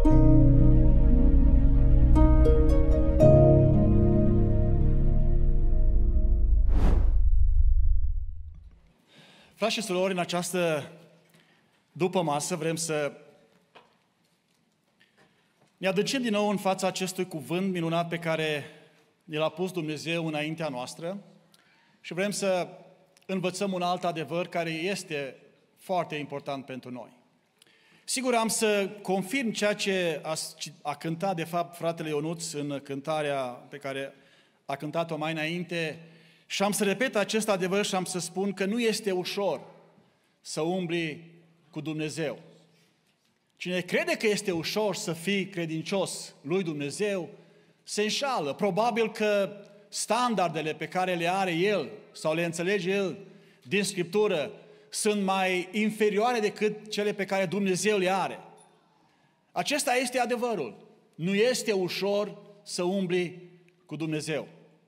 Frați și surori, în această dupămasă vrem să ne adâncim din nou în fața acestui cuvânt minunat pe care ne l-a pus Dumnezeu înaintea noastră și vrem să învățăm un alt adevăr care este foarte important pentru noi. Sigur, am să confirm ceea ce a cântat, de fapt, fratele Ionuț în cântarea pe care a cântat-o mai înainte și am să repet acest adevăr și am să spun că nu este ușor să umbli cu Dumnezeu. Cine crede că este ușor să fii credincios lui Dumnezeu, se înșală. Probabil că standardele pe care le are El sau le înțelege El din Scriptură sunt mai inferioare decât cele pe care Dumnezeu le are. Acesta este adevărul. Nu este ușor să umbli cu Dumnezeu.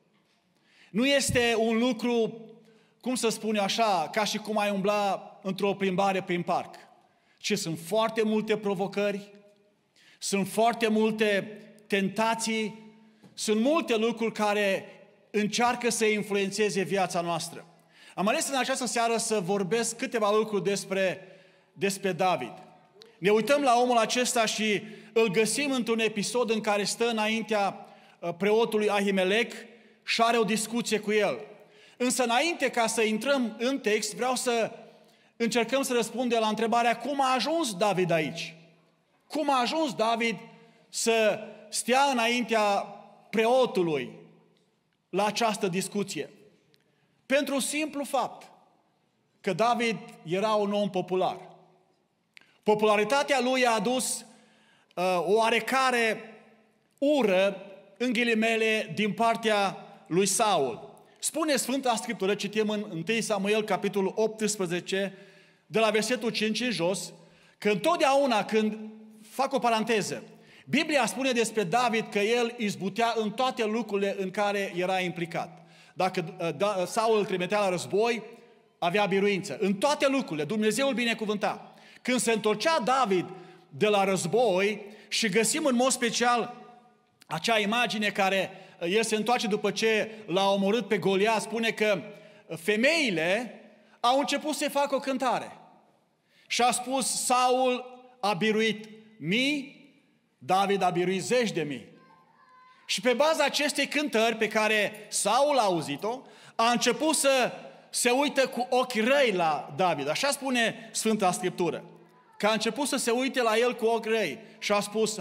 Nu este un lucru, cum să spun așa, ca și cum ai umbla într-o plimbare prin parc. Ci sunt foarte multe provocări, sunt foarte multe tentații, sunt multe lucruri care încearcă să influențeze viața noastră. Am ales în această seară să vorbesc câteva lucruri despre David. Ne uităm la omul acesta și îl găsim într-un episod în care stă înaintea preotului Ahimelec și are o discuție cu el. Însă înainte ca să intrăm în text, vreau să încercăm să răspundem la întrebarea cum a ajuns David aici? Cum a ajuns David să stea înaintea preotului la această discuție? Pentru un simplu fapt că David era un om popular. Popularitatea lui a adus o oarecare ură, în ghilimele, din partea lui Saul. Spune Sfânta Scriptură, citim în 1 Samuel, capitolul 18, de la versetul 5 în jos, că întotdeauna când, fac o paranteză, Biblia spune despre David că el izbutea în toate lucrurile în care era implicat. Dacă Saul îl trimitea la război, avea biruință. În toate lucrurile, Dumnezeu îl binecuvânta. Când se întorcea David de la război și găsim în mod special acea imagine care el se întoarce după ce l-a omorât pe Goliat, spune că femeile au început să facă o cântare. Și a spus, Saul a biruit mii, David a biruit zeci de mii. Și pe baza acestei cântări pe care Saul a auzit-o, a început să se uită cu ochi răi la David. Așa spune Sfânta Scriptură. Că a început să se uite la el cu ochi răi și a spus,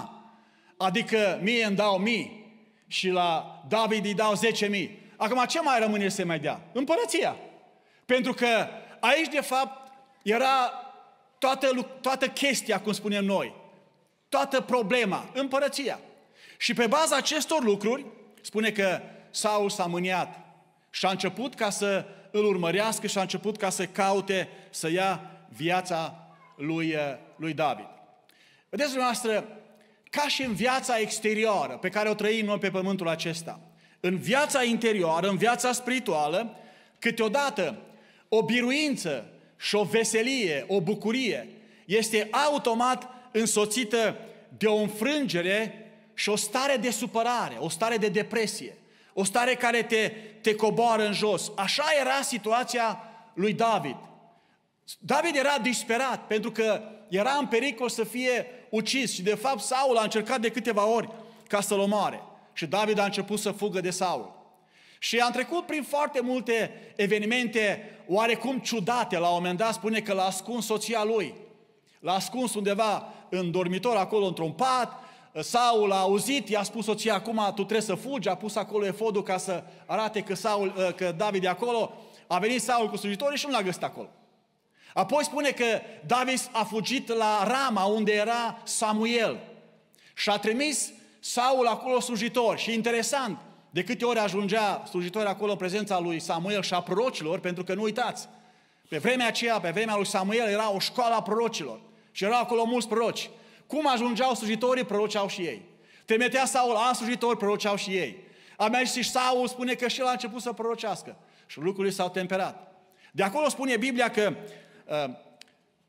adică mie îmi dau mii și la David îi dau 10.000. Acum ce mai rămâne să mai dea? Împărăția. Pentru că aici de fapt era toată chestia, cum spunem noi. Toată problema, împărăția. Și pe baza acestor lucruri, spune că Saul s-a mâniat și a început ca să îl urmărească și a început ca să caute să ia viața lui David. Vedeți dumneavoastră, ca și în viața exterioară pe care o trăim noi pe pământul acesta, în viața interioară, în viața spirituală, câteodată o biruință și o veselie, o bucurie, este automat însoțită de o înfrângere și o stare de supărare, o stare de depresie, o stare care te coboară în jos. Așa era situația lui David. David era disperat pentru că era în pericol să fie ucis și de fapt Saul a încercat de câteva ori ca să-l omoare. Și David a început să fugă de Saul. Și a trecut prin foarte multe evenimente oarecum ciudate. La un moment dat spune că l-a ascuns soția lui. L-a ascuns undeva în dormitor, acolo într-un pat. Saul a auzit, i-a spus soția, acum tu trebuie să fugi, a pus acolo efodul ca să arate că David e acolo. A venit Saul cu slujitorii și nu l-a găsit acolo. Apoi spune că David a fugit la Rama, unde era Samuel. Și a trimis Saul acolo slujitori. Și interesant, de câte ori ajungea slujitori acolo în prezența lui Samuel și a prorocilor, pentru că nu uitați, pe vremea aceea, pe vremea lui Samuel, era o școală a prorocilor. Și erau acolo mulți proroci. Cum ajungeau slujitorii, proroceau și ei. Trimitea Saul alți slujitori, proroceau și ei. A mers și Saul, spune că și el a început să prorocească. Și lucrurile s-au temperat. De acolo spune Biblia că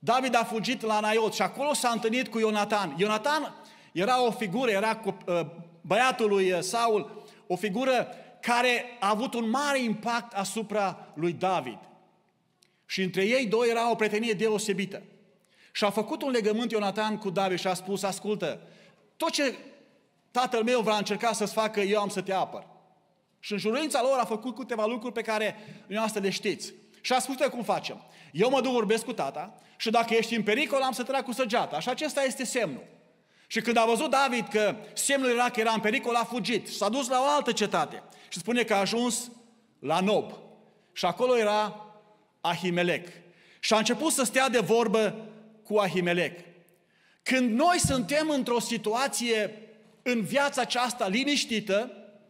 David a fugit la Naiot și acolo s-a întâlnit cu Ionatan. Ionatan era o figură, era băiatul lui Saul, o figură care a avut un mare impact asupra lui David. Și între ei doi era o prietenie deosebită. Și a făcut un legământ Ionatan cu David și a spus, ascultă, tot ce tatăl meu va încerca să-ți facă, eu am să te apăr. Și în juruința lor a făcut câteva lucruri pe care dumneavoastră le știți. Și a spus, cum facem? Eu mă duc, vorbesc cu tata și dacă ești în pericol, am să trag cu săgeata. Și acesta este semnul. Și când a văzut David că semnul era că era în pericol, a fugit și s-a dus la o altă cetate. Și spune că a ajuns la Nob. Și acolo era Ahimelec. Și a început să stea de vorbă cu Ahimelec. Când noi suntem într-o situație în viața aceasta liniștită,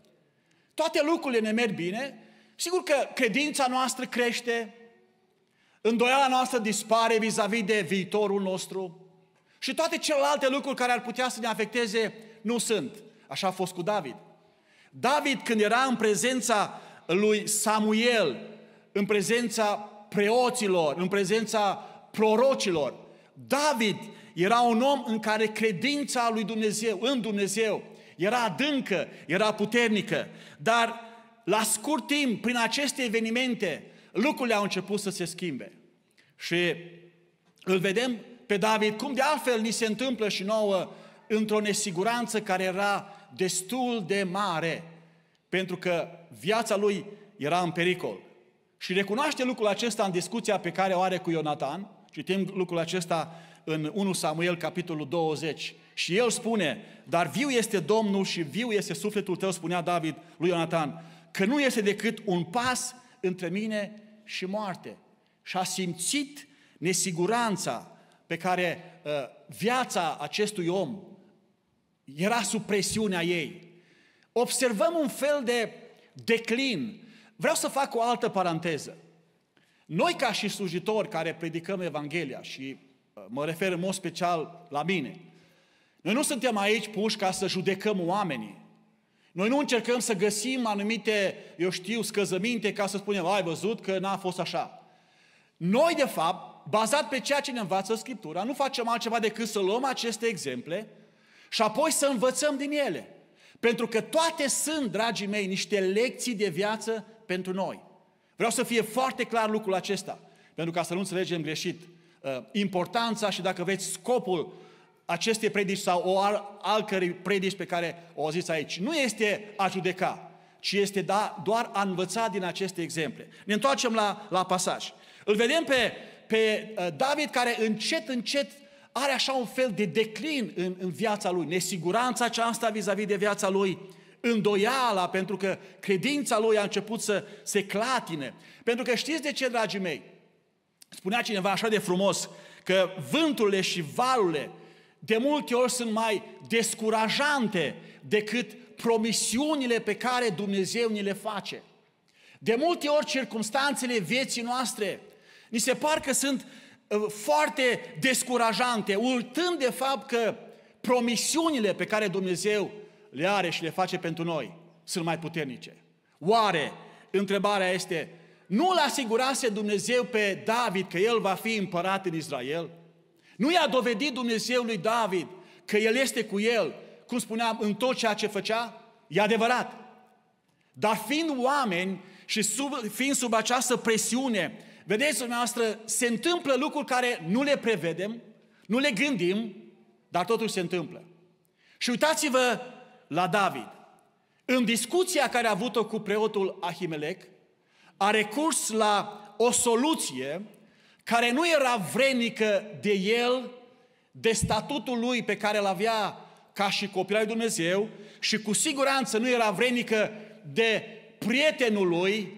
toate lucrurile ne merg bine, sigur că credința noastră crește, îndoiala noastră dispare vis-a-vis de viitorul nostru și toate celelalte lucruri care ar putea să ne afecteze nu sunt. Așa a fost cu David. David, când era în prezența lui Samuel, în prezența preoților, în prezența prorocilor, David era un om în care credința lui Dumnezeu, în Dumnezeu, era adâncă, era puternică, dar la scurt timp, prin aceste evenimente, lucrurile au început să se schimbe. Și îl vedem pe David, cum de altfel ni se întâmplă și nouă, într-o nesiguranță care era destul de mare, pentru că viața lui era în pericol. Și recunoaște lucrul acesta în discuția pe care o are cu Ionatan. Citim lucrul acesta în 1 Samuel, capitolul 20. Și el spune, dar viu este Domnul și viu este sufletul tău, spunea David lui Ionatan, că nu este decât un pas între mine și moarte. Și a simțit nesiguranța pe care viața acestui om era sub presiunea ei. Observăm un fel de declin. Vreau să fac o altă paranteză. Noi ca și slujitori care predicăm Evanghelia și mă refer în mod special la mine, noi nu suntem aici puși ca să judecăm oamenii. Noi nu încercăm să găsim anumite, scăzăminte ca să spunem, ai văzut că n-a fost așa. Noi, de fapt, bazat pe ceea ce ne învață Scriptura, nu facem altceva decât să luăm aceste exemple și apoi să învățăm din ele. Pentru că toate sunt, dragii mei, niște lecții de viață pentru noi. Vreau să fie foarte clar lucrul acesta, pentru ca să nu înțelegem greșit importanța și, dacă vreți, scopul acestei predici sau altcărei predici pe care o auziți aici. Nu este a judeca, ci este doar a învăța din aceste exemple. Ne întoarcem la pasaj. Îl vedem pe David care încet are așa un fel de declin în viața lui. Nesiguranța aceasta vis-a-vis de viața lui, îndoiala, pentru că credința lui a început să se clatine. Pentru că știți de ce, dragii mei? Spunea cineva așa de frumos că vânturile și valurile de multe ori sunt mai descurajante decât promisiunile pe care Dumnezeu ni le face. De multe ori circumstanțele vieții noastre ni se par că sunt foarte descurajante, uitând de fapt că promisiunile pe care Dumnezeu le are și le face pentru noi sunt mai puternice. Oare, întrebarea este, nu l-a asigurase Dumnezeu pe David că el va fi împărat în Israel? Nu i-a dovedit Dumnezeu lui David că el este cu el, cum spuneam, în tot ceea ce făcea? E adevărat. Dar fiind oameni și fiind sub această presiune, vedeți, dumneavoastră, se întâmplă lucruri care nu le prevedem, nu le gândim, dar totuși se întâmplă. Și uitați-vă la David. În discuția care a avut-o cu preotul Ahimelec, a recurs la o soluție care nu era vrednică de el, de statutul lui pe care îl avea ca și copil al lui Dumnezeu și cu siguranță nu era vrednică de prietenul lui,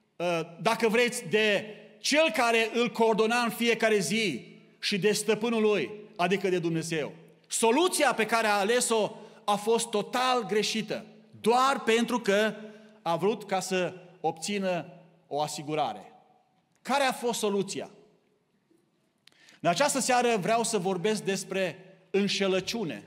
dacă vreți, de cel care îl coordona în fiecare zi și de stăpânul lui, adică de Dumnezeu. Soluția pe care a ales-o a fost total greșită, doar pentru că a vrut ca să obțină o asigurare. Care a fost soluția? În această seară vreau să vorbesc despre înșelăciune.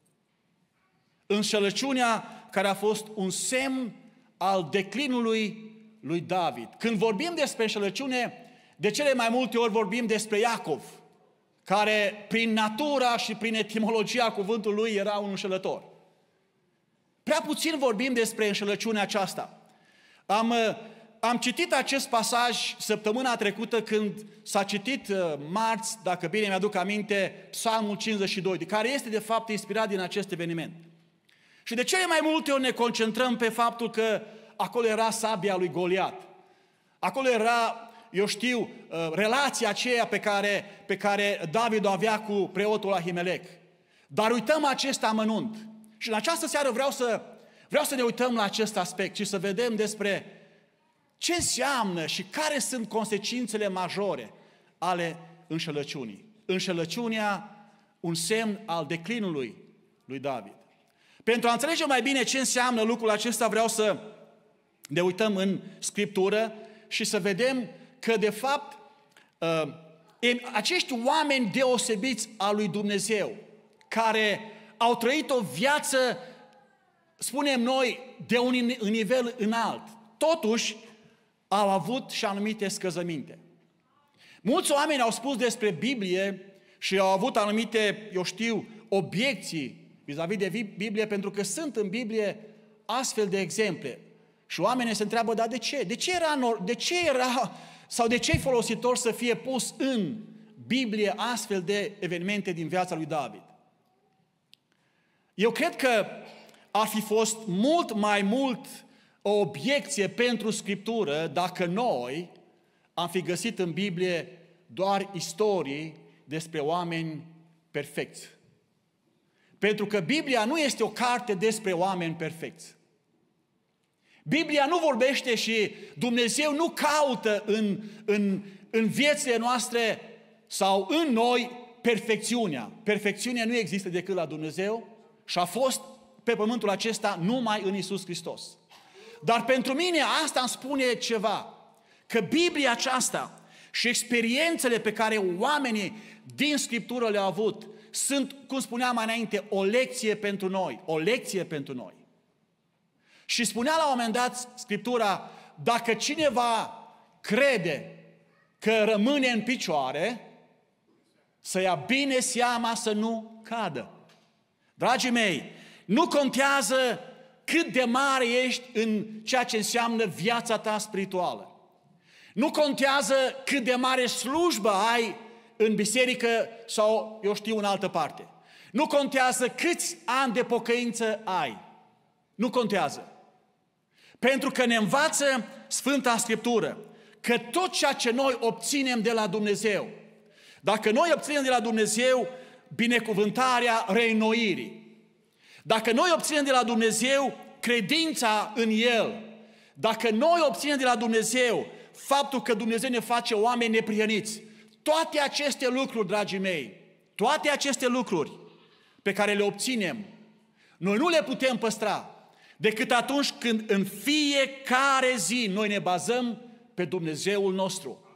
Înșelăciunea care a fost un semn al declinului lui David. Când vorbim despre înșelăciune, de cele mai multe ori vorbim despre Iacov. care prin natura și prin etimologia cuvântului lui era un înșelător. Prea puțin vorbim despre înșelăciunea aceasta. Am citit acest pasaj săptămâna trecută când s-a citit marți, dacă bine mi-aduc aminte, Psalmul 52, care este de fapt inspirat din acest eveniment. Și de cele mai multe ori ne concentrăm pe faptul că acolo era sabia lui Goliat. Acolo era, eu știu, relația aceea pe care David o avea cu preotul Ahimelec. Dar uităm acest amănunt. Și în această seară vreau să ne uităm la acest aspect și să vedem despre ce înseamnă și care sunt consecințele majore ale înșelăciunii. Înșelăciunea, un semn al declinului lui David. Pentru a înțelege mai bine ce înseamnă lucrul acesta, vreau să ne uităm în Scriptură și să vedem că, de fapt, acești oameni deosebiți al lui Dumnezeu, care au trăit o viață, spunem noi, de un nivel înalt, totuși au avut și anumite scăzăminte. Mulți oameni au spus despre Biblie și au avut anumite, eu știu, obiecții vis-a-vis de Biblie, pentru că sunt în Biblie astfel de exemple. Și oamenii se întreabă, dar de ce? De ce e folositor să fie pus în Biblie astfel de evenimente din viața lui David? Eu cred că ar fi fost mult mai mult o obiecție pentru Scriptură dacă noi am fi găsit în Biblie doar istorii despre oameni perfecți. Pentru că Biblia nu este o carte despre oameni perfecți. Biblia nu vorbește și Dumnezeu nu caută în viețile noastre sau în noi perfecțiunea. Perfecțiunea nu există decât la Dumnezeu și a fost pe pământul acesta numai în Iisus Hristos. Dar pentru mine asta îmi spune ceva, că Biblia aceasta și experiențele pe care oamenii din Scriptură le-au avut sunt, cum spuneam mai înainte, o lecție pentru noi, o lecție pentru noi. Și spunea la un moment dat Scriptura, dacă cineva crede că rămâne în picioare, să ia bine seama să nu cadă. Dragii mei, nu contează cât de mare ești în ceea ce înseamnă viața ta spirituală. Nu contează cât de mare slujbă ai în biserică sau, eu știu, în altă parte. Nu contează câți ani de pocăință ai. Nu contează. Pentru că ne învață Sfânta Scriptură că tot ceea ce noi obținem de la Dumnezeu, dacă noi obținem de la Dumnezeu binecuvântarea reînnoirii, dacă noi obținem de la Dumnezeu credința în El, dacă noi obținem de la Dumnezeu faptul că Dumnezeu ne face oameni neprihăniți, toate aceste lucruri, dragii mei, toate aceste lucruri pe care le obținem, noi nu le putem păstra decât atunci când în fiecare zi noi ne bazăm pe Dumnezeul nostru.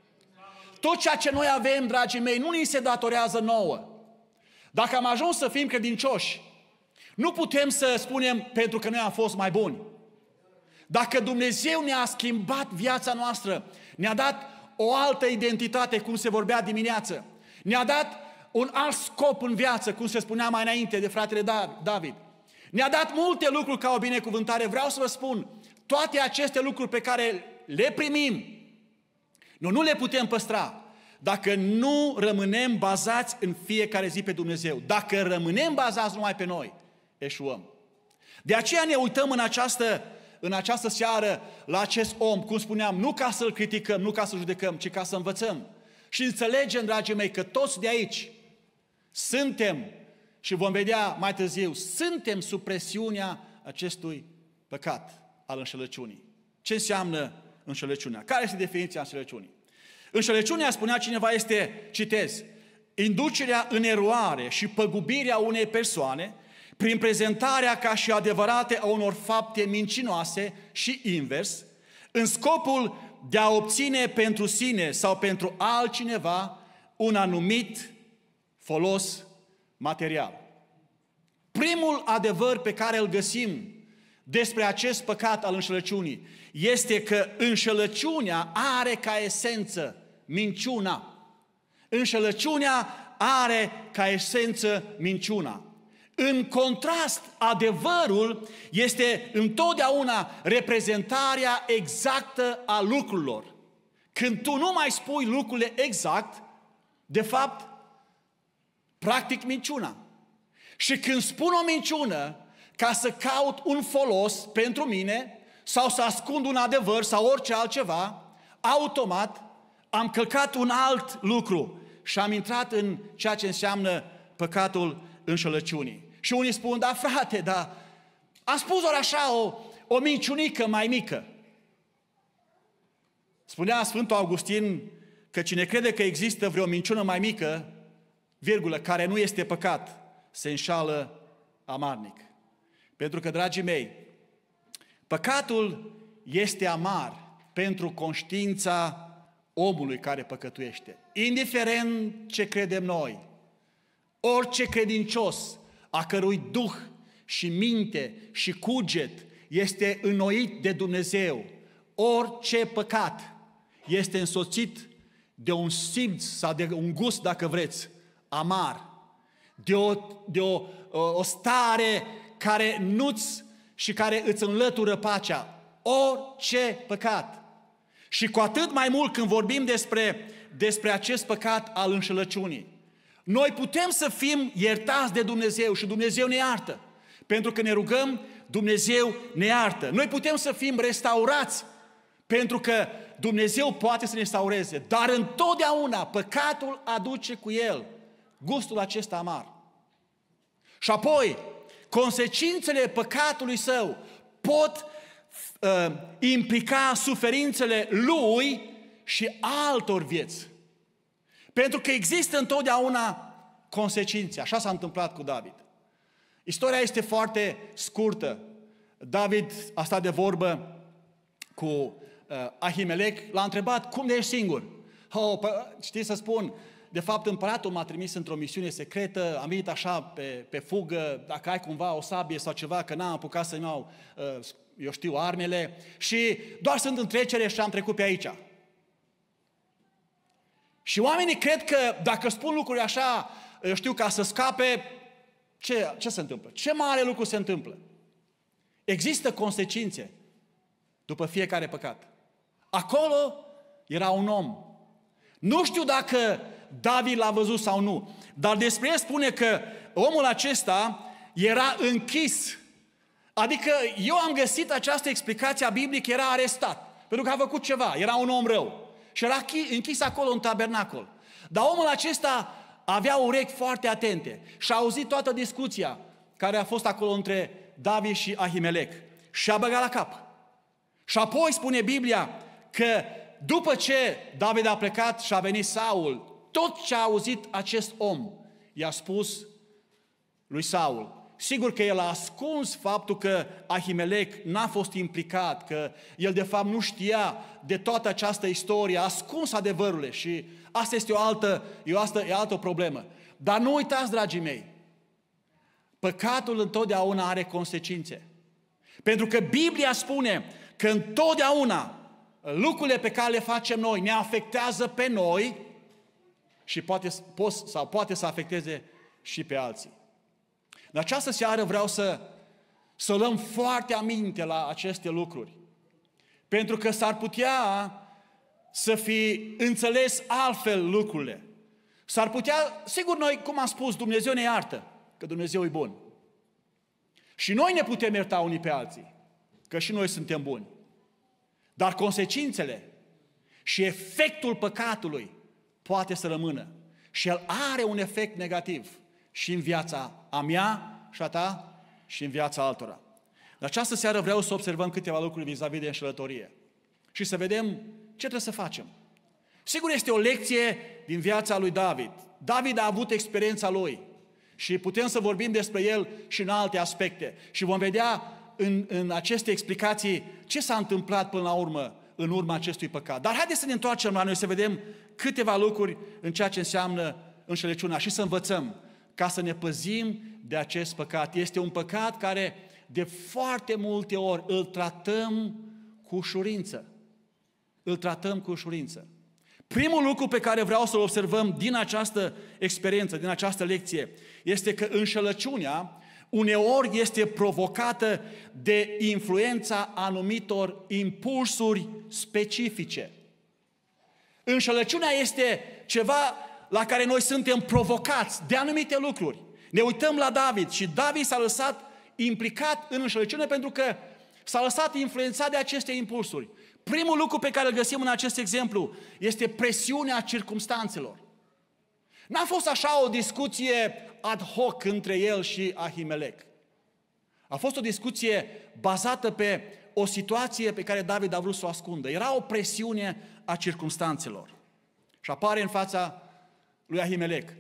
Tot ceea ce noi avem, dragii mei, nu ni se datorează nouă. Dacă am ajuns să fim credincioși, nu putem să spunem pentru că noi am fost mai buni. Dacă Dumnezeu ne-a schimbat viața noastră, ne-a dat o altă identitate, cum se vorbea dimineață, ne-a dat un alt scop în viață, cum se spunea mai înainte de fratele David, ne-a dat multe lucruri ca o binecuvântare. Vreau să vă spun, toate aceste lucruri pe care le primim, noi nu le putem păstra dacă nu rămânem bazați în fiecare zi pe Dumnezeu. Dacă rămânem bazați numai pe noi, eșuăm. De aceea ne uităm în această seară la acest om, cum spuneam, nu ca să-l criticăm, nu ca să judecăm, ci ca să învățăm. Și înțelegem, dragii mei, că toți de aici suntem, și vom vedea mai târziu, suntem sub presiunea acestui păcat al înșelăciunii. Ce înseamnă înșelăciunea? Care este definiția înșelăciunii? Înșelăciunea, spunea cineva, este, citez, inducerea în eroare și păgubirea unei persoane prin prezentarea ca și adevărate a unor fapte mincinoase și invers, în scopul de a obține pentru sine sau pentru altcineva un anumit folos material. Primul adevăr pe care îl găsim despre acest păcat al înșelăciunii este că înșelăciunea are ca esență minciuna. Înșelăciunea are ca esență minciuna. În contrast, adevărul este întotdeauna reprezentarea exactă a lucrurilor. Când tu nu mai spui lucrurile exact, de fapt, practic minciuna. Și când spun o minciună ca să caut un folos pentru mine sau să ascund un adevăr sau orice altceva, automat am călcat un alt lucru și am intrat în ceea ce înseamnă păcatul înșelăciunii. Și unii spun, da frate, da, am spus doar așa o minciunică mai mică. Spunea Sfântul Augustin că cine crede că există vreo minciună mai mică, virgulă, care nu este păcat, se înșală amarnic. Pentru că, dragii mei, păcatul este amar pentru conștiința omului care păcătuiește. Indiferent ce credem noi, orice credincios a cărui duh și minte și cuget este înnoit de Dumnezeu, orice păcat este însoțit de un simț sau de un gust, dacă vreți, amar, de o stare care nu-ți și care îți înlătură pacea. Orice păcat. Și cu atât mai mult când vorbim despre acest păcat al înșelăciunii. Noi putem să fim iertați de Dumnezeu și Dumnezeu ne iartă. Pentru că ne rugăm, Dumnezeu ne iartă. Noi putem să fim restaurați pentru că Dumnezeu poate să ne restaureze. Dar întotdeauna păcatul aduce cu el gustul acesta amar. Și apoi, consecințele păcatului său pot implica suferințele lui și altor vieți. Pentru că există întotdeauna consecințe. Așa s-a întâmplat cu David. Istoria este foarte scurtă. David a stat de vorbă cu Ahimelec, l-a întrebat, cum de ești singur? Știi să spun, de fapt împăratul m-a trimis într-o misiune secretă, am venit așa pe fugă, dacă ai cumva o sabie sau ceva, că n-am apucat să-mi iau, eu știu, armele, și doar sunt în trecere și am trecut pe aici. Și oamenii cred că dacă spun lucruri așa, eu știu, ca să scape, ce se întâmplă? Ce mare lucru se întâmplă? Există consecințe după fiecare păcat. Acolo era un om. Nu știu dacă David l-a văzut sau nu, dar despre el spune că omul acesta era închis. Adică eu am găsit această explicație a Bibliei că era arestat, pentru că a făcut ceva, era un om rău. Și era închis acolo în tabernacol. Dar omul acesta avea urechi foarte atente și a auzit toată discuția care a fost acolo între David și Ahimelec. Și a băgat la cap. Și apoi spune Biblia că după ce David a plecat și a venit Saul, tot ce a auzit acest om i-a spus lui Saul. Sigur că el a ascuns faptul că Ahimelec n-a fost implicat, că el de fapt nu știa de toată această istorie, a ascuns adevărurile și asta este o altă problemă. Dar nu uitați, dragii mei, păcatul întotdeauna are consecințe. Pentru că Biblia spune că întotdeauna lucrurile pe care le facem noi ne afectează pe noi și poate să afecteze și pe alții. În această seară vreau să luăm foarte aminte la aceste lucruri. Pentru că s-ar putea să fi înțeles altfel lucrurile. S-ar putea, sigur noi, cum am spus, Dumnezeu ne iartă, că Dumnezeu e bun. Și noi ne putem ierta unii pe alții, că și noi suntem buni. Dar consecințele și efectul păcatului poate să rămână. Și el are un efect negativ și în viața a mea și a ta și în viața altora. În această seară vreau să observăm câteva lucruri vis-a-vis de înșelătorie și să vedem ce trebuie să facem. Sigur, este o lecție din viața lui David. David a avut experiența lui și putem să vorbim despre el și în alte aspecte. Și vom vedea în aceste explicații ce s-a întâmplat până la urmă în urma acestui păcat. Dar haideți să ne întoarcem la noi, să vedem câteva lucruri în ceea ce înseamnă înșelăciunea și să învățăm ca să ne păzim de acest păcat. Este un păcat care de foarte multe ori îl tratăm cu ușurință. Îl tratăm cu ușurință. Primul lucru pe care vreau să-l observăm din această experiență, din această lecție, este că înșelăciunea uneori este provocată de influența anumitor impulsuri specifice. Înșelăciunea este ceva la care noi suntem provocați de anumite lucruri. Ne uităm la David și David s-a lăsat implicat în înșelăciune pentru că s-a lăsat influențat de aceste impulsuri. Primul lucru pe care îl găsim în acest exemplu este presiunea circumstanțelor. N-a fost așa o discuție ad hoc între el și Ahimelec. A fost o discuție bazată pe o situație pe care David a vrut să o ascundă. Era o presiune a circumstanțelor. Și apare în fața lui Ahimelec.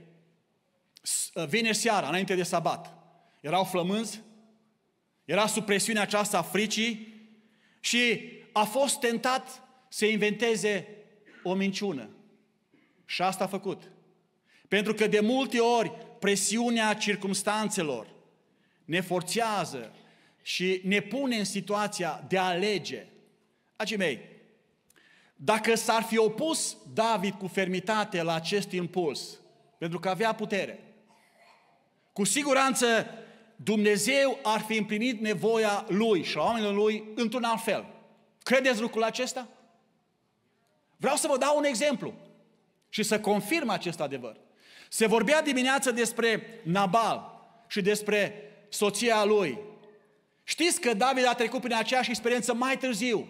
Vineri seara, înainte de sabat, erau flămânzi, era sub presiunea aceasta a fricii și a fost tentat să inventeze o minciună. Și asta a făcut. Pentru că de multe ori presiunea circumstanțelor ne forțează și ne pune în situația de a alege. Dragii mei, dacă s-ar fi opus David cu fermitate la acest impuls, pentru că avea putere, cu siguranță Dumnezeu ar fi împlinit nevoia lui și a oamenilor lui într-un alt fel. Credeți lucrul acesta? Vreau să vă dau un exemplu și să confirm acest adevăr. Se vorbea dimineață despre Nabal și despre soția lui. Știți că David a trecut prin aceeași experiență mai târziu.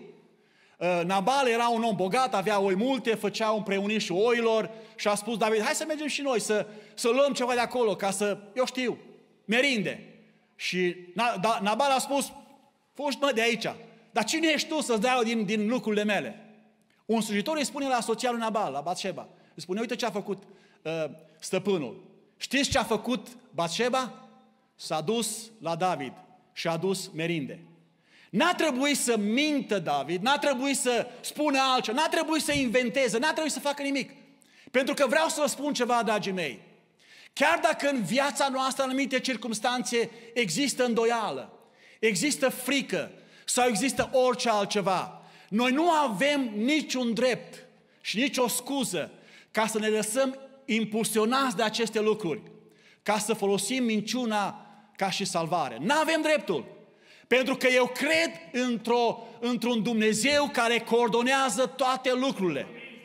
Nabal era un om bogat, avea oi multe, făcea împreunișul oilor și a spus David, hai să mergem și noi, să luăm ceva de acolo, ca să, eu știu, merinde. Și Nabal a spus, fugi mă de aici, dar cine ești tu să-ți dai eu din lucrurile mele? Un slujitor îi spune la soția lui Nabal, la Batșeba, îi spune, uite ce a făcut stăpânul. Știți ce a făcut Batșeba? S-a dus la David și a adus merinde. N-a trebuit să mintă David, n-a trebuit să spună altceva, n-a trebuit să inventeze, n-a trebuit să facă nimic. Pentru că vreau să vă spun ceva, dragii mei. Chiar dacă în viața noastră, în anumite circumstanțe, există îndoială, există frică sau există orice altceva, noi nu avem niciun drept și nicio scuză ca să ne lăsăm impulsionați de aceste lucruri, ca să folosim minciuna ca și salvare. N-avem dreptul. Pentru că eu cred într-un Dumnezeu care coordonează toate lucrurile.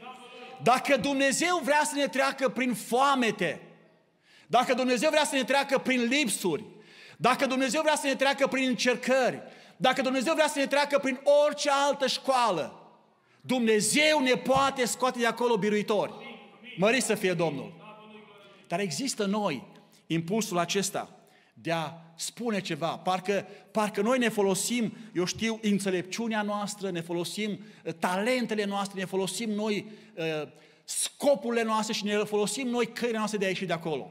Dacă Dumnezeu vrea să ne treacă prin foamete, dacă Dumnezeu vrea să ne treacă prin lipsuri, dacă Dumnezeu vrea să ne treacă prin încercări, dacă Dumnezeu vrea să ne treacă prin orice altă școală, Dumnezeu ne poate scoate de acolo biruitori. Mărit să fie Domnul. Dar există noi impulsul acesta de a spune ceva. Parcă noi ne folosim, eu știu, înțelepciunea noastră, ne folosim talentele noastre, ne folosim noi scopurile noastre și ne folosim noi căile noastre de a ieși de acolo.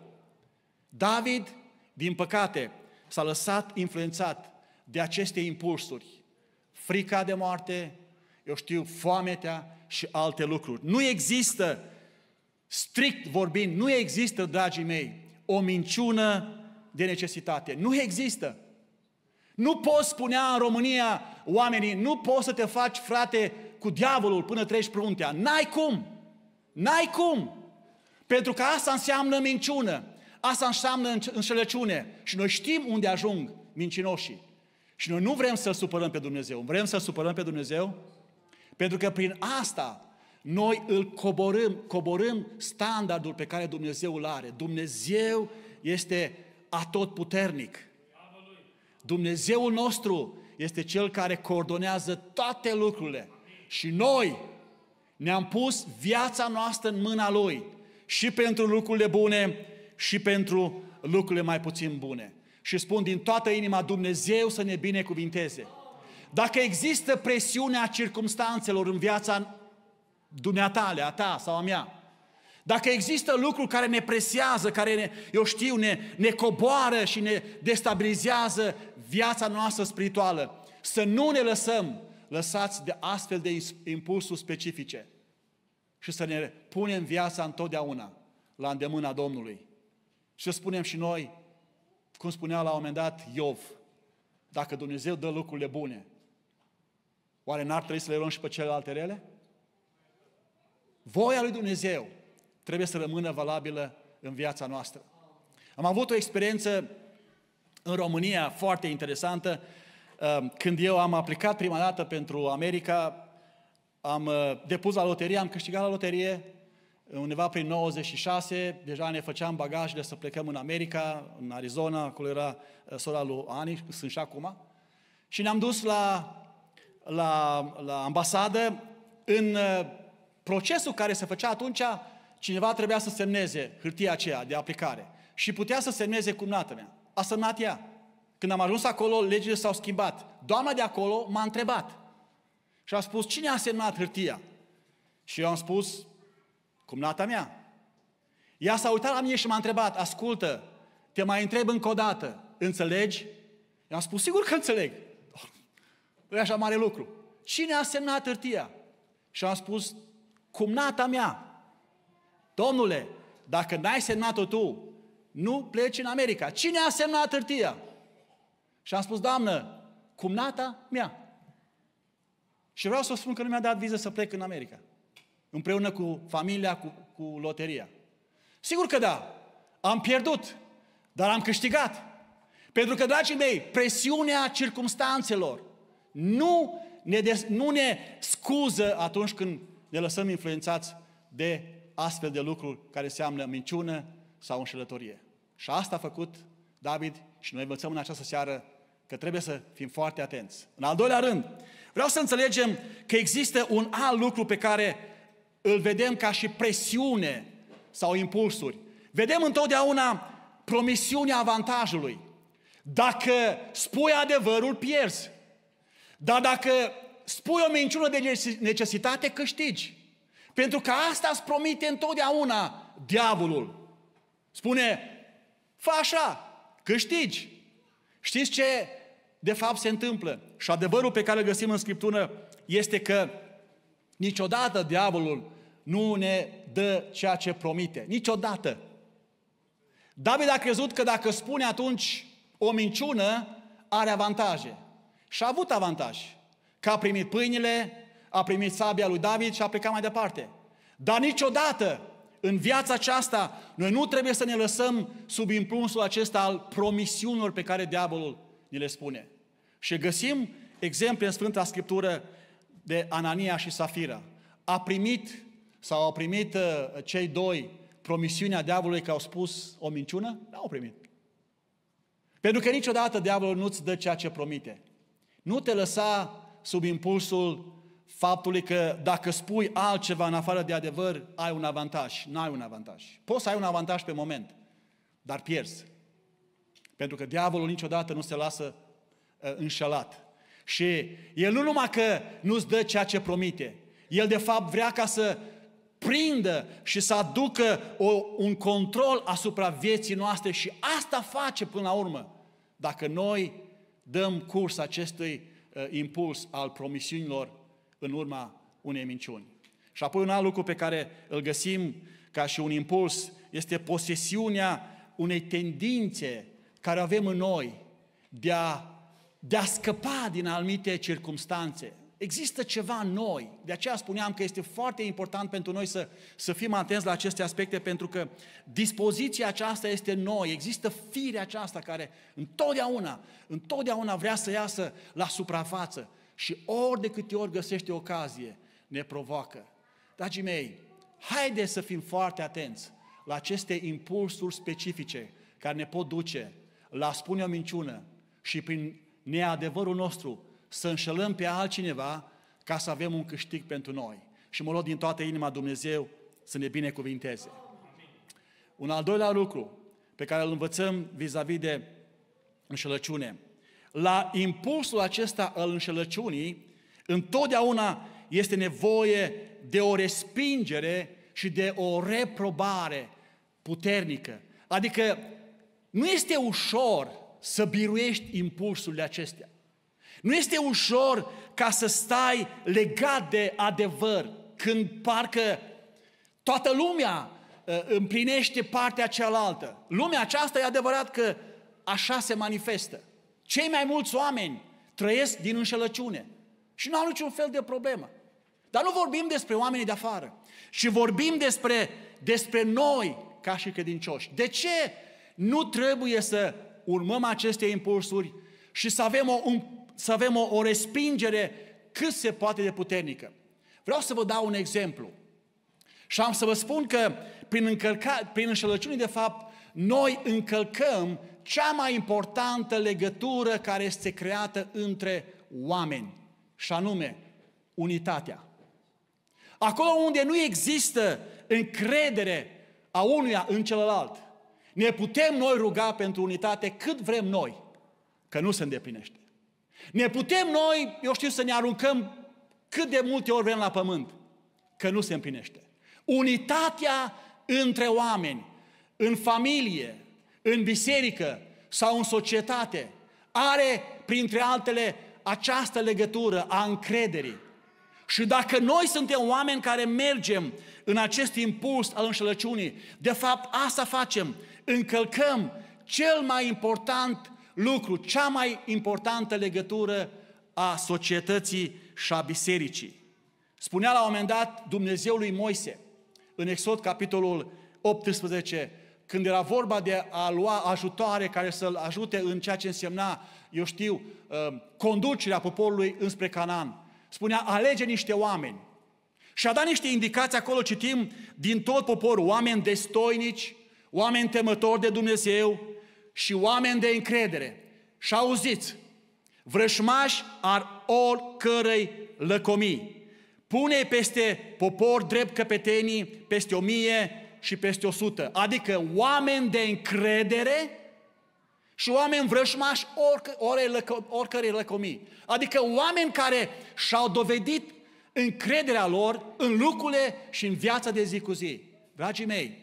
David, din păcate, s-a lăsat influențat de aceste impulsuri. Frica de moarte, eu știu, foametea și alte lucruri. Nu există, strict vorbind, nu există, dragii mei, o minciună de necesitate. Nu există. Nu poți, spunea în România oamenii, nu poți să te faci frate cu diavolul până treci pruntea. N-ai cum! N-ai cum! Pentru că asta înseamnă minciună. Asta înseamnă înșelăciune. Și noi știm unde ajung mincinoșii. Și noi nu vrem să-L supărăm pe Dumnezeu. Vrem să-L supărăm pe Dumnezeu? Pentru că prin asta noi îl coborâm standardul pe care Dumnezeu îl are. Dumnezeu este atotputernic. Dumnezeul nostru este Cel care coordonează toate lucrurile. Și noi ne-am pus viața noastră în mâna Lui. Și pentru lucrurile bune și pentru lucrurile mai puțin bune. Și spun din toată inima, Dumnezeu să ne binecuvinteze. Dacă există presiunea circumstanțelor în viața dumneatale, a ta sau a mea, dacă există lucruri care ne presează, care ne coboară și ne destabilizează viața noastră spirituală, să nu ne lăsați de astfel de impulsuri specifice și să ne punem viața întotdeauna la îndemâna Domnului. Și să spunem și noi, cum spunea la un moment dat Iov, dacă Dumnezeu dă lucrurile bune, oare n-ar trebui să le luăm și pe celelalte rele? voia lui Dumnezeu trebuie să rămână valabilă în viața noastră. Am avut o experiență în România foarte interesantă. Când eu am aplicat prima dată pentru America, am depus la loterie, am câștigat la loterie, undeva prin 96, deja ne făceam bagajele să plecăm în America, în Arizona, acolo era sora lui Ani, sunt și acum, și ne-am dus la ambasadă. În procesul care se făcea atunci, cineva trebuia să semneze hârtia aceea de aplicare și putea să semneze cumnata mea. A semnat ea. Când am ajuns acolo, legile s-au schimbat. Doamna de acolo m-a întrebat și a spus: cine a semnat hârtia? Și eu am spus: cumnata mea. Ea s-a uitat la mine și m-a întrebat: ascultă, te mai întreb încă o dată, înțelegi? I-am spus: sigur că înțeleg. Nu e așa mare lucru. Cine a semnat hârtia? Și am spus: cumnata mea. Domnule, dacă n-ai semnat-o tu, nu pleci în America. Cine a semnat hârtia? Și am spus: doamnă, cumnata mea. Și vreau să spun că nu mi-a dat viză să plec în America, împreună cu familia, cu loteria. Sigur că da, am pierdut, dar am câștigat. Pentru că, dragii mei, presiunea circumstanțelor nu ne scuză atunci când ne lăsăm influențați de astfel de lucruri care înseamnă minciună sau înșelătorie. Și asta a făcut David și noi învățăm în această seară că trebuie să fim foarte atenți. În al doilea rând, vreau să înțelegem că există un alt lucru pe care îl vedem ca și presiune sau impulsuri. Vedem întotdeauna promisiunea avantajului. Dacă spui adevărul, pierzi. Dar dacă spui o minciună de necesitate, câștigi. Pentru că asta îți promite întotdeauna diavolul. Spune: fă așa, câștigi. Știți ce de fapt se întâmplă? Și adevărul pe care îl găsim în Scriptură este că niciodată diavolul nu ne dă ceea ce promite. Niciodată. David a crezut că dacă spune atunci o minciună, are avantaje. Și a avut avantaj. Că a primit pâinile, a primit sabia lui David și a plecat mai departe. Dar niciodată în viața aceasta noi nu trebuie să ne lăsăm sub impulsul acesta al promisiunilor pe care diavolul ni le spune. Și găsim exemple în Sfânta Scriptură de Anania și Safira. Au primit cei doi promisiunea diavolului că au spus o minciună? N-au primit. Pentru că niciodată diavolul nu-ți dă ceea ce promite. Nu te lăsa sub impulsul faptului că dacă spui altceva în afară de adevăr, ai un avantaj. N-ai un avantaj. Poți să ai un avantaj pe moment, dar pierzi. Pentru că diavolul niciodată nu se lasă înșelat. Și el nu numai că nu-ți dă ceea ce promite, el de fapt vrea ca să prindă și să aducă un control asupra vieții noastre și asta face până la urmă dacă noi dăm curs acestui impuls al promisiunilor în urma unei minciuni. Și apoi un alt lucru pe care îl găsim ca și un impuls este posesiunea unei tendințe care avem în noi de a scăpa din anumite circumstanțe. Există ceva în noi, de aceea spuneam că este foarte important pentru noi să fim atenți la aceste aspecte, pentru că dispoziția aceasta este în noi, există firea aceasta care întotdeauna vrea să iasă la suprafață și ori de câte ori găsește ocazie, ne provoacă. Dragii mei, haideți să fim foarte atenți la aceste impulsuri specifice care ne pot duce la a spune o minciună și prin neadevărul nostru să înșelăm pe altcineva ca să avem un câștig pentru noi. Și mă rog din toată inima Dumnezeu să ne binecuvinteze. Un al doilea lucru pe care îl învățăm vis-a-vis de înșelăciune. La impulsul acesta al înșelăciunii, întotdeauna este nevoie de o respingere și de o reprobare puternică. Adică nu este ușor să biruiești impulsurile acestea. Nu este ușor ca să stai legat de adevăr când parcă toată lumea împlinește partea cealaltă. Lumea aceasta e adevărat că așa se manifestă. Cei mai mulți oameni trăiesc din înșelăciune și nu au niciun fel de problemă. Dar nu vorbim despre oamenii de afară. Și vorbim despre noi ca și credincioși. De ce nu trebuie să urmăm aceste impulsuri și să avem o respingere cât se poate de puternică? Vreau să vă dau un exemplu. Și am să vă spun că prin înșelăciune, de fapt, noi încălcăm cea mai importantă legătură care este creată între oameni, și anume unitatea. Acolo unde nu există încredere a unuia în celălalt, ne putem noi ruga pentru unitate cât vrem noi, că nu se îndeplinește. Ne putem noi, să ne aruncăm cât de multe ori vrem la pământ, că nu se împlinește. Unitatea între oameni, în familie, în biserică sau în societate, are, printre altele, această legătură a încrederii. Și dacă noi suntem oameni care mergem în acest impuls al înșelăciunii, de fapt asta facem, încălcăm cel mai important lucru, cea mai importantă legătură a societății și a bisericii. Spunea la un moment dat Dumnezeul lui Moise, în Exod, capitolul 18, când era vorba de a lua ajutoare care să-l ajute în ceea ce însemna, conducerea poporului înspre Canaan. Spunea, alege niște oameni. Și a dat niște indicații acolo, citim, din tot poporul, oameni destoinici, oameni temători de Dumnezeu și oameni de încredere. Și auziți, vrășmași ar oricărei lăcomii. Pune peste popor drept căpetenii peste 1000 și peste 100. Adică oameni de încredere și oameni vrășmași oricărei lăcomii. Adică oameni care și-au dovedit încrederea lor în lucrurile și în viața de zi cu zi. Dragii mei,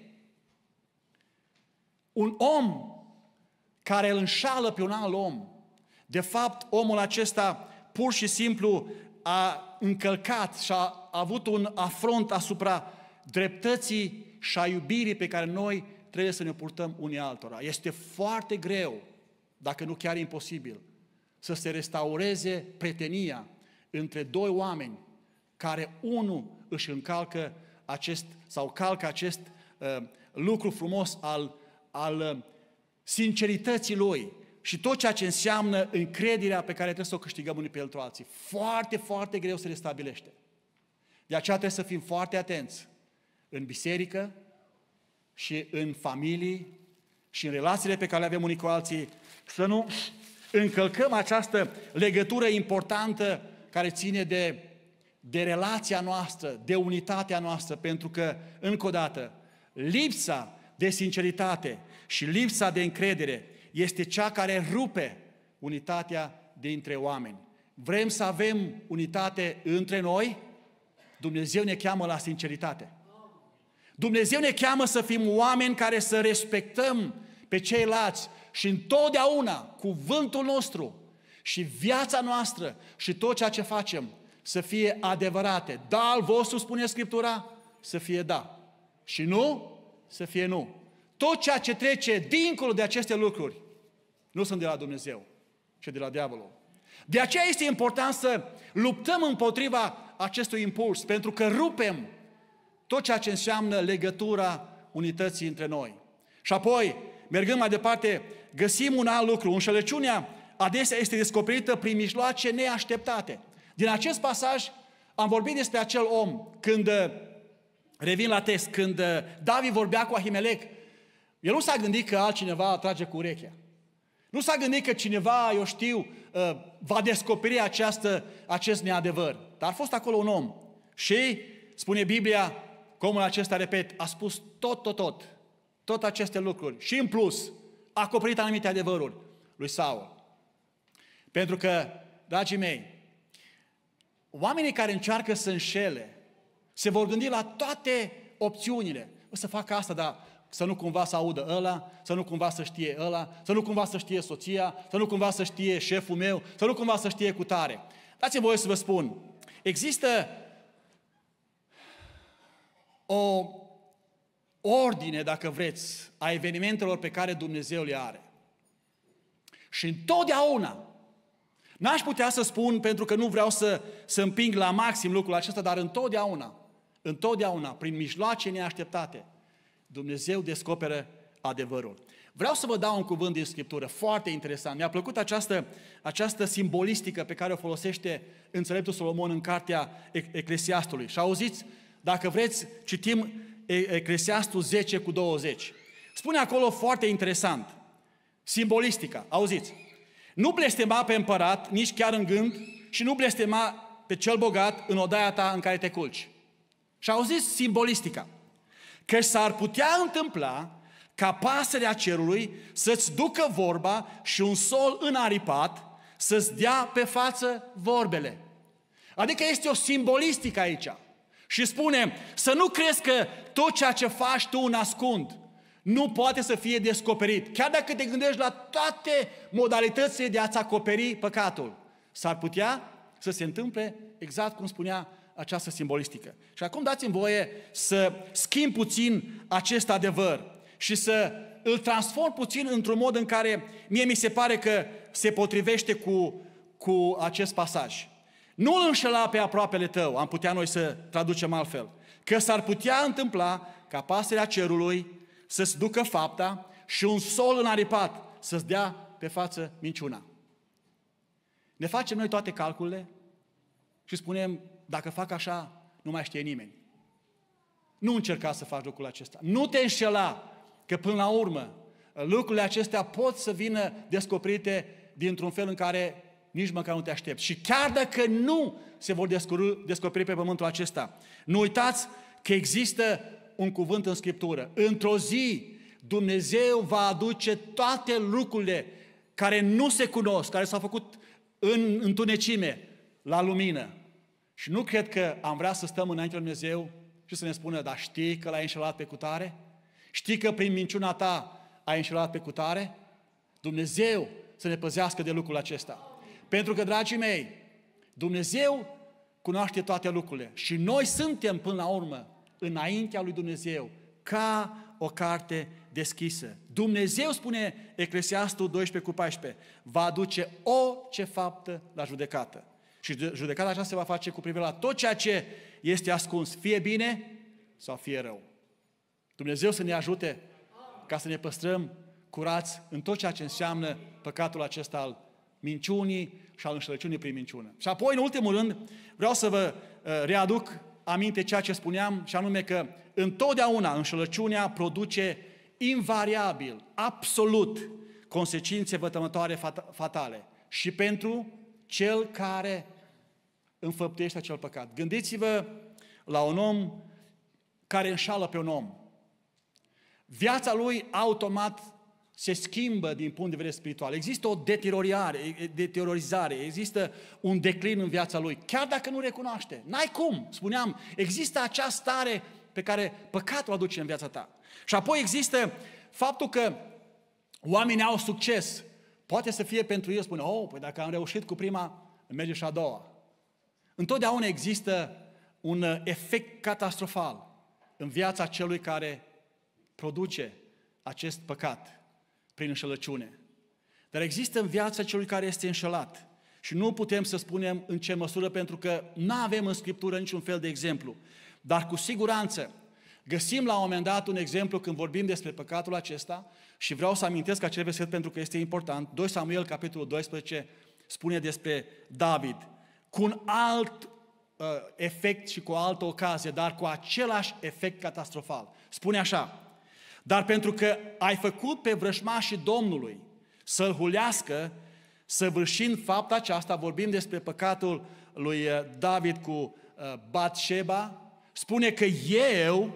un om care îl înșală pe un alt om, de fapt omul acesta pur și simplu a încălcat și a avut un afront asupra dreptății și a iubirii pe care noi trebuie să ne purtăm unii altora. Este foarte greu, dacă nu chiar imposibil, să se restaureze prietenia între doi oameni care unul își încalcă calcă acest lucru frumos al sincerității lui și tot ceea ce înseamnă încrederea pe care trebuie să o câștigăm unii pe alții. Foarte, foarte greu se restabilește. De aceea trebuie să fim foarte atenți în biserică și în familii și în relațiile pe care le avem unii cu alții, să nu încălcăm această legătură importantă care ține de relația noastră, de unitatea noastră, pentru că, încă o dată, lipsa de sinceritate și lipsa de încredere este cea care rupe unitatea dintre oameni. Vrem să avem unitate între noi? Dumnezeu ne cheamă la sinceritate. Dumnezeu ne cheamă să fim oameni care să respectăm pe ceilalți și întotdeauna cuvântul nostru și viața noastră și tot ceea ce facem să fie adevărate. Da al vostru, spune Scriptura, să fie da. Și nu, să fie nu. Tot ceea ce trece dincolo de aceste lucruri nu sunt de la Dumnezeu, ci de la diavolul. De aceea este important să luptăm împotriva acestui impuls, pentru că rupem tot ceea ce înseamnă legătura unității între noi. Și apoi, mergând mai departe, găsim un alt lucru. Înșelăciunea adesea este descoperită prin mijloace neașteptate. Din acest pasaj am vorbit despre acel om, revin la text, când David vorbea cu Ahimelec, el nu s-a gândit că altcineva trage cu urechea. Nu s-a gândit că cineva, va descoperi acest neadevăr. Dar a fost acolo un om. Și, spune Biblia, că omul acesta, repet, a spus tot aceste lucruri. Și în plus, a acoperit anumite adevăruri lui Saul. Pentru că, dragii mei, oamenii care încearcă să înșele, se vor gândi la toate opțiunile. O să fac asta, dar să nu cumva să audă ăla, să nu cumva să știe ăla, să nu cumva să știe soția, să nu cumva să știe șeful meu, să nu cumva să știe cutare. Dați-mi voie să vă spun, există o ordine, dacă vreți, a evenimentelor pe care Dumnezeu le are. Și întotdeauna, N-aș putea să spun, pentru că nu vreau să împing la maxim lucrul acesta, dar întotdeauna, prin mijloace neașteptate, Dumnezeu descoperă adevărul. Vreau să vă dau un cuvânt din Scriptură, foarte interesant. Mi-a plăcut această simbolistică pe care o folosește înțeleptul Solomon în cartea Eclesiastului. Și auziți, dacă vreți, citim Eclesiastul 10:20. Spune acolo foarte interesant, simbolistica, auziți. Nu blestema pe împărat, nici chiar în gând, și nu blestema pe cel bogat în odaia ta în care te culci. Și auziți simbolistica, că s-ar putea întâmpla ca pasărea cerului să-ți ducă vorba și un sol înaripat să-ți dea pe față vorbele. Adică este o simbolistică aici. Și spune, să nu crezi că tot ceea ce faci tu în ascund nu poate să fie descoperit. Chiar dacă te gândești la toate modalitățile de a-ți acoperi păcatul, s-ar putea să se întâmple exact cum spunea această simbolistică. Și acum dați-mi voie să schimb puțin acest adevăr și să îl transform puțin într-un mod în care mie mi se pare că se potrivește cu acest pasaj. Nu îl înșela pe aproapele tău, am putea noi să traducem altfel, că s-ar putea întâmpla ca pasărea cerului să-ți ducă fapta și un sol înaripat să-ți dea pe față minciuna. Ne facem noi toate calculele și spunem, dacă fac așa, nu mai știe nimeni. Nu încerca să faci lucrul acesta. Nu te înșela că până la urmă lucrurile acestea pot să vină descoperite dintr-un fel în care nici măcar nu te aștepți. Și chiar dacă nu se vor descoperi pe pământul acesta, nu uitați că există un cuvânt în Scriptură. Într-o zi Dumnezeu va aduce toate lucrurile care nu se cunosc, care s-au făcut în întunecime, la lumină. Și nu cred că am vrea să stăm înainte lui Dumnezeu și să ne spună, dar știi că l-ai înșelat pe cutare? Știi că prin minciuna ta ai înșelat pe cutare? Dumnezeu să ne păzească de lucrul acesta. Pentru că, dragii mei, Dumnezeu cunoaște toate lucrurile și noi suntem până la urmă înaintea lui Dumnezeu ca o carte deschisă. Dumnezeu, spune Eclesiastul 12:14, va aduce orice faptă la judecată. Și judecata aceasta se va face cu privire la tot ceea ce este ascuns, fie bine sau fie rău. Dumnezeu să ne ajute ca să ne păstrăm curați în tot ceea ce înseamnă păcatul acesta al minciunii și al înșelăciunii prin minciună. Și apoi, în ultimul rând, vreau să vă readuc aminte ceea ce spuneam, și anume că întotdeauna înșelăciunea produce invariabil, absolut, consecințe vătămătoare fatale și pentru cel care înfăptuiește acel păcat. Gândiți-vă la un om care înșală pe un om. Viața lui automat se schimbă din punct de vedere spiritual. Există o deteriorizare, există un declin în viața lui, chiar dacă nu recunoaște. N-ai cum, spuneam, există acea stare pe care păcatul o aduce în viața ta. Și apoi există faptul că oamenii au succes. Poate să fie pentru ei, spune, păi dacă am reușit cu prima, merge și a doua. Întotdeauna există un efect catastrofal în viața celui care produce acest păcat prin înșelăciune. Dar există în viața celui care este înșelat. Și nu putem să spunem în ce măsură, pentru că nu avem în Scriptură niciun fel de exemplu. Dar cu siguranță găsim la un moment dat un exemplu când vorbim despre păcatul acesta și vreau să amintesc acel verset pentru că este important. 2 Samuel, capitolul 12, spune despre David cu un alt efect și cu o altă ocazie, dar cu același efect catastrofal. Spune așa, dar pentru că ai făcut pe vrăjmașii Domnului să-l hulească, săvârșind fapta aceasta, vorbim despre păcatul lui David cu Batșeba, spune că eu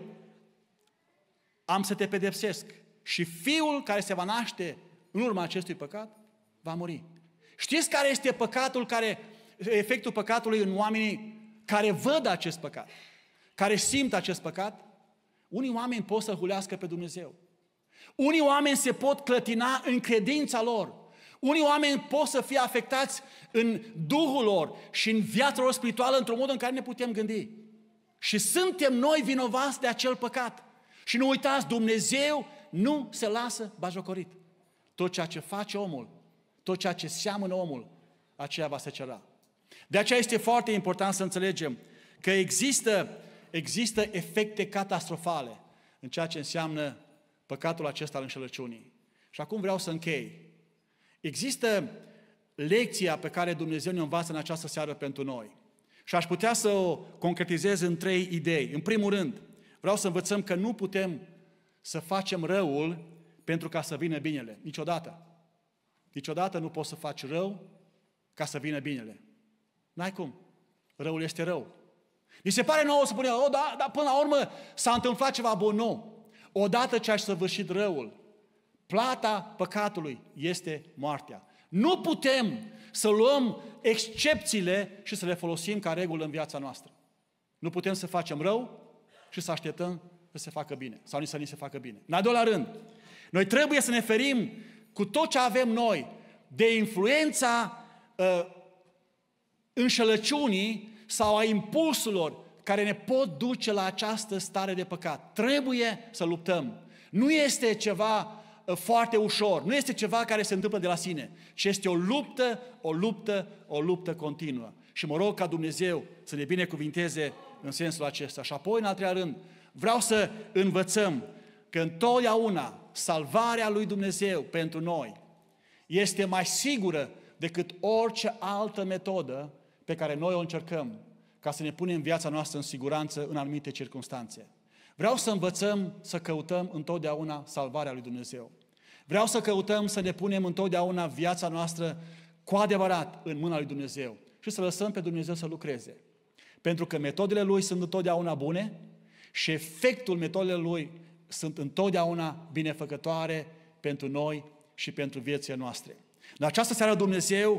am să te pedepsesc și fiul care se va naște în urma acestui păcat va muri. Știți care este efectul păcatului în oamenii care văd acest păcat, care simt acest păcat? Unii oameni pot să hulească pe Dumnezeu. Unii oameni se pot clătina în credința lor. Unii oameni pot să fie afectați în duhul lor și în viața lor spirituală într-un mod în care ne putem gândi. Și suntem noi vinovați de acel păcat. Și nu uitați, Dumnezeu nu se lasă bajocorit. Tot ceea ce face omul, tot ceea ce seamănă omul, aceea va secera. De aceea este foarte important să înțelegem că există efecte catastrofale în ceea ce înseamnă păcatul acesta al înșelăciunii. Și acum vreau să închei. Există lecția pe care Dumnezeu ne învață în această seară pentru noi. Și aș putea să o concretizez în 3 idei. În primul rând, vreau să învățăm că nu putem să facem răul pentru ca să vină binele. Niciodată. Niciodată nu poți să faci rău ca să vină binele. N-ai cum. Răul este rău. Ni se pare nouă să spunem, dar până la urmă s-a întâmplat ceva bun. Nu. Odată ce ai săvârșit răul, plata păcatului este moartea. Nu putem să luăm excepțiile și să le folosim ca regulă în viața noastră. Nu putem să facem rău și să așteptăm să se facă bine sau să ni se facă bine. În al doilea rând, noi trebuie să ne ferim cu tot ce avem noi de influența înșelăciunii sau a impulsurilor care ne pot duce la această stare de păcat. Trebuie să luptăm. Nu este ceva foarte ușor, nu este ceva care se întâmplă de la sine, ci este o luptă continuă. Și mă rog ca Dumnezeu să ne binecuvinteze în sensul acesta. Și apoi, în al treilea rând, vreau să învățăm că întotdeauna salvarea lui Dumnezeu pentru noi este mai sigură decât orice altă metodă pe care noi o încercăm ca să ne punem viața noastră în siguranță în anumite circunstanțe. Vreau să învățăm să căutăm întotdeauna salvarea lui Dumnezeu. Vreau să căutăm să ne punem întotdeauna viața noastră cu adevărat în mâna lui Dumnezeu și să lăsăm pe Dumnezeu să lucreze. Pentru că metodele Lui sunt întotdeauna bune și efectul metodelor Lui sunt întotdeauna binefăcătoare pentru noi și pentru viețile noastre. În această seară Dumnezeu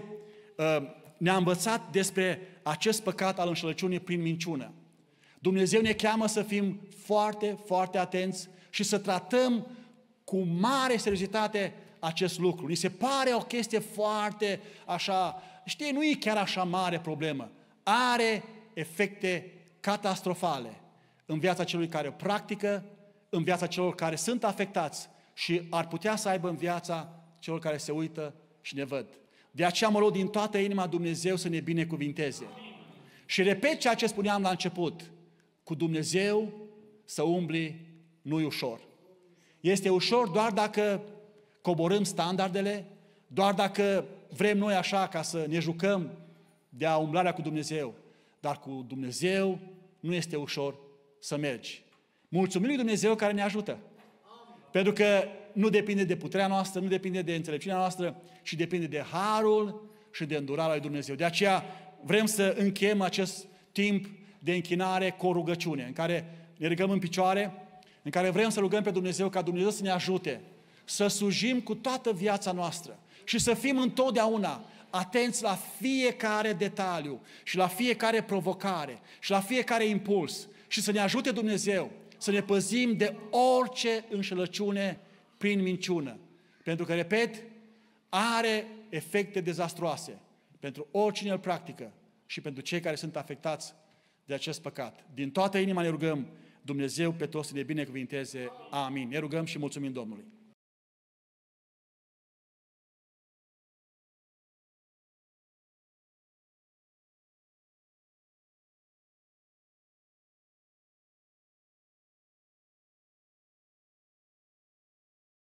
ne-a învățat despre acest păcat al înșelăciunii prin minciună. Dumnezeu ne cheamă să fim foarte, foarte atenți și să tratăm cu mare seriozitate acest lucru. Ni se pare o chestie foarte așa, știi, nu e chiar așa mare problemă. Are efecte catastrofale în viața celui care practică, în viața celor care sunt afectați și ar putea să aibă în viața celor care se uită și ne văd. De aceea mă rog din toată inima Dumnezeu să ne binecuvinteze. Și repet ceea ce spuneam la început. Cu Dumnezeu să umbli nu-i ușor. Este ușor doar dacă coborâm standardele, doar dacă vrem noi așa ca să ne jucăm de-a umblarea cu Dumnezeu. Dar cu Dumnezeu nu este ușor să mergi. Mulțumim lui Dumnezeu care ne ajută. Pentru că nu depinde de puterea noastră, nu depinde de înțelepciunea noastră, ci depinde de harul și de îndurarea lui Dumnezeu. De aceea vrem să încheiem acest timp de închinare cu o rugăciune, în care ne ridicăm în picioare, în care vrem să rugăm pe Dumnezeu ca Dumnezeu să ne ajute să slujim cu toată viața noastră și să fim întotdeauna atenți la fiecare detaliu și la fiecare provocare și la fiecare impuls și să ne ajute Dumnezeu să ne păzim de orice înșelăciune prin minciună. Pentru că, repet, are efecte dezastruoase pentru oricine îl practică și pentru cei care sunt afectați de acest păcat. Din toată inima ne rugăm Dumnezeu pe toți să ne binecuvinteze. Amin. Ne rugăm și mulțumim Domnului.